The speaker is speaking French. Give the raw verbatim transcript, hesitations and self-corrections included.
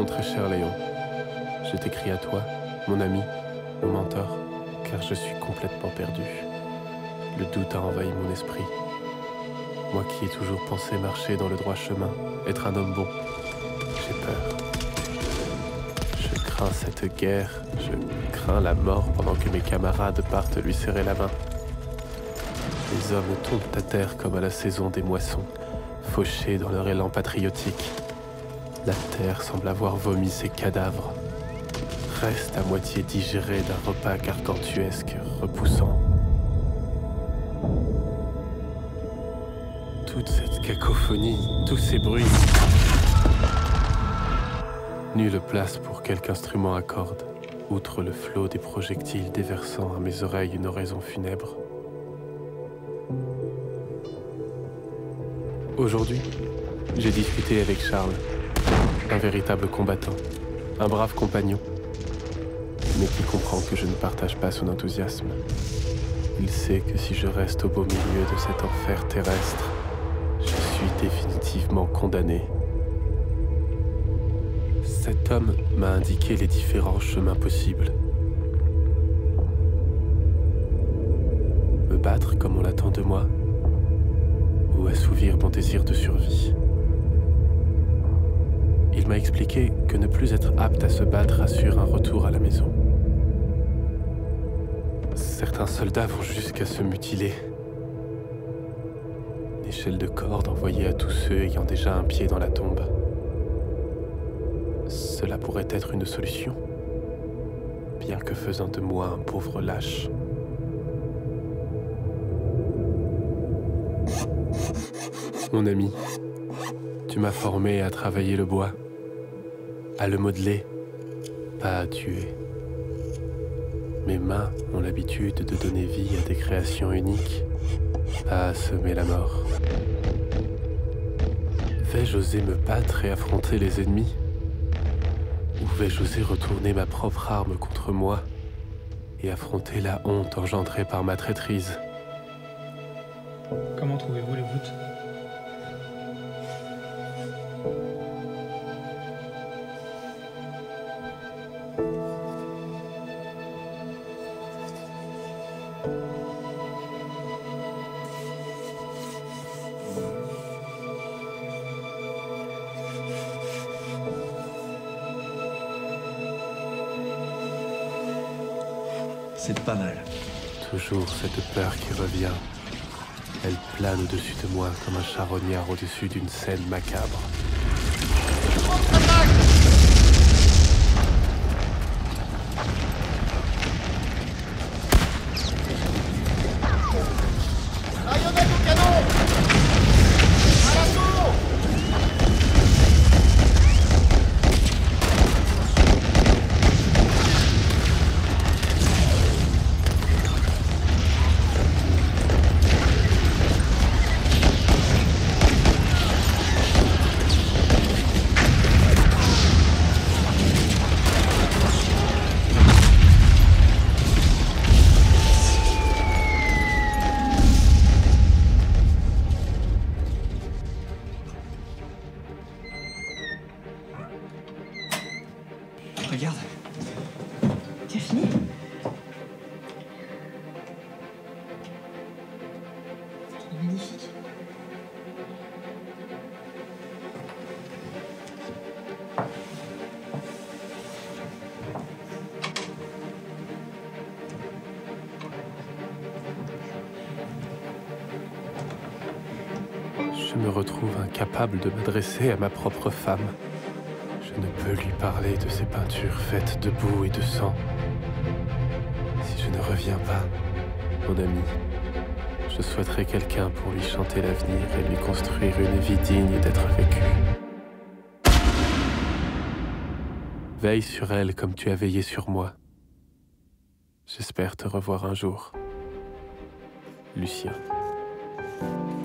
très cher Léon. Je t'écris à toi, mon ami, mon mentor, car je suis complètement perdu. Le doute a envahi mon esprit. Moi qui ai toujours pensé marcher dans le droit chemin, être un homme bon, j'ai peur. Je crains cette guerre, je crains la mort pendant que mes camarades partent lui serrer la main. Les hommes tombent à terre comme à la saison des moissons, fauchés dans leur élan patriotique. La terre semble avoir vomi ses cadavres, reste à moitié digérée d'un repas gargantuesque, repoussant. Toute cette cacophonie, tous ces bruits. Nulle place pour quelque instrument à cordes, outre le flot des projectiles déversant à mes oreilles une oraison funèbre. Aujourd'hui, j'ai discuté avec Charles, un véritable combattant, un brave compagnon, mais qui comprend que je ne partage pas son enthousiasme. Il sait que si je reste au beau milieu de cet enfer terrestre, je suis définitivement condamné. Cet homme m'a indiqué les différents chemins possibles. Me battre comme on l'attend de moi, ou assouvir mon désir de survie. Il m'a expliqué que ne plus être apte à se battre assure un retour à la maison. Certains soldats vont jusqu'à se mutiler. Une échelle de corde envoyée à tous ceux ayant déjà un pied dans la tombe. Cela pourrait être une solution, bien que faisant de moi un pauvre lâche. Mon ami, tu m'as formé à travailler le bois, à le modeler, pas à tuer. Mes mains ont l'habitude de donner vie à des créations uniques, pas à semer la mort. Vais-je oser me battre et affronter les ennemis? Ou vais-je oser retourner ma propre arme contre moi et affronter la honte engendrée par ma traîtrise? Comment trouvez-vous les voûtes? C'est pas mal. Toujours cette peur qui revient. Elle plane au-dessus de moi comme un charognard au-dessus d'une scène macabre. Marionnette au canon! À l'assaut! Regarde. Tu as fini? C'est magnifique. Je me retrouve incapable de m'adresser à ma propre femme. Je ne peux lui parler de ces peintures faites de boue et de sang. Si je ne reviens pas, mon ami, je souhaiterais quelqu'un pour lui chanter l'avenir et lui construire une vie digne d'être vécue. Veille sur elle comme tu as veillé sur moi. J'espère te revoir un jour. Lucien.